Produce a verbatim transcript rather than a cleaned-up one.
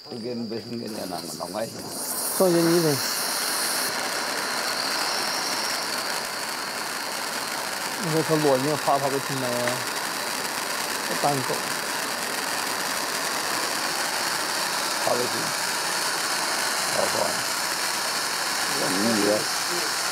跟本身跟那那那关系。 送给你的。你说它落进花花都挺美，单口。 好的是，好多，我理解。